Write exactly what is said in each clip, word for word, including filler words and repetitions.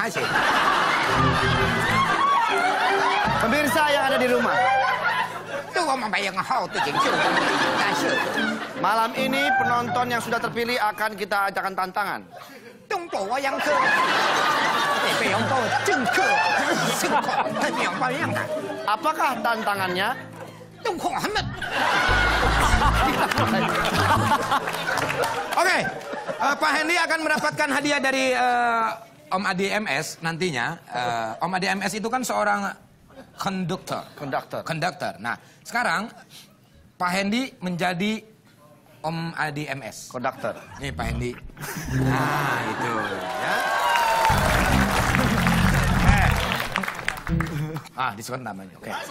kasih. Pemirsa yang ada di rumah. Malam ini penonton yang sudah terpilih akan kita ajakkan tantangan. Apakah tantangannya? Oke, uh, Pak Hendy akan mendapatkan hadiah dari uh, Om Adi M S nantinya. Uh, Om Adi M S itu kan seorang konduktor. Konduktor. Konduktor. Nah, sekarang Pak Hendy menjadi Om Adi M S. Konduktor. Nih Pak Hendy. Nah, itu ya. Eh. Ah, diskon namanya. Oke. Okay.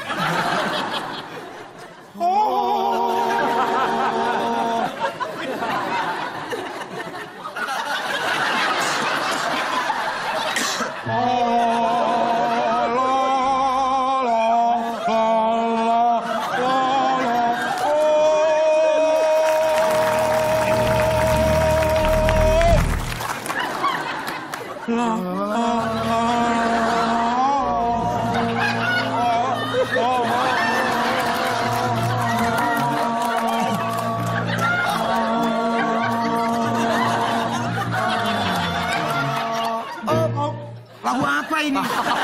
Lagu apa ini?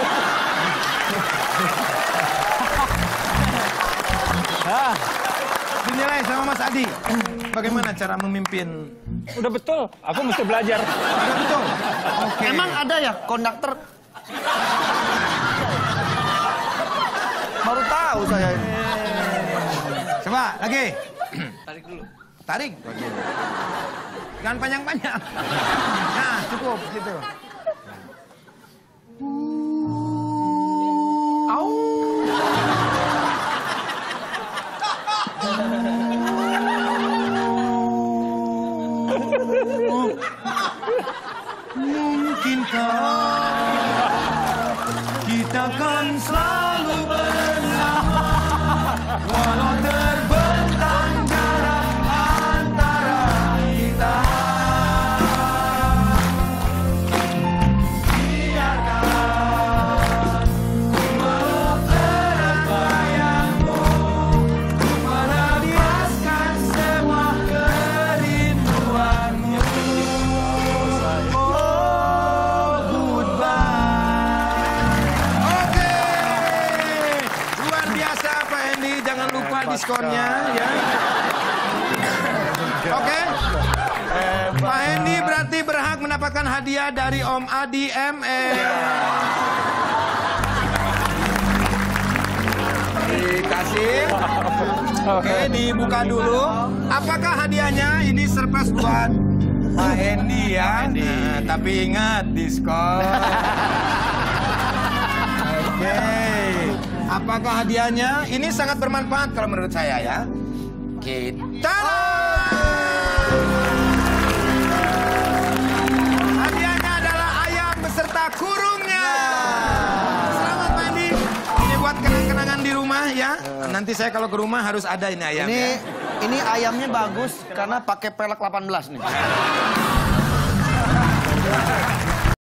Dinilai sama Mas Adi. Bagaimana cara memimpin? Udah betul, aku mesti belajar. Udah betul. Oke. Emang ada ya konduktor? Baru tahu saya ini. Coba lagi. Tarik dulu. Tarik. Jangan panjang-panjang. Nah, cukup gitu. Au. Mungkinkah kita kan selalu bersama walau terbentang jarak antara kita. Biarkan ku meluk erat bayangmu, ku melepaskan semua kerinduanmu. Oh, goodbye. Oke, luar biasa Pak Hendy. Jangan lupa diskonnya ya. Oke, Pak Hendy berarti berhak mendapatkan hadiah dari Om Adi M S. Dikasih. Oke, dibuka dulu. Apakah hadiahnya? Ini surprise buat Pak Hendy ya. Nah, tapi ingat diskon. Oke. Apakah hadiahnya? Ini sangat bermanfaat kalau menurut saya ya. Kita hadiahnya adalah ayam beserta kurungnya. Selamat Pak Hendy. Ini buat kenang-kenangan di rumah ya. Nanti saya kalau ke rumah harus ada ini ayam. Ini Ya. ini ayamnya bagus karena pakai pelek delapan belas nih.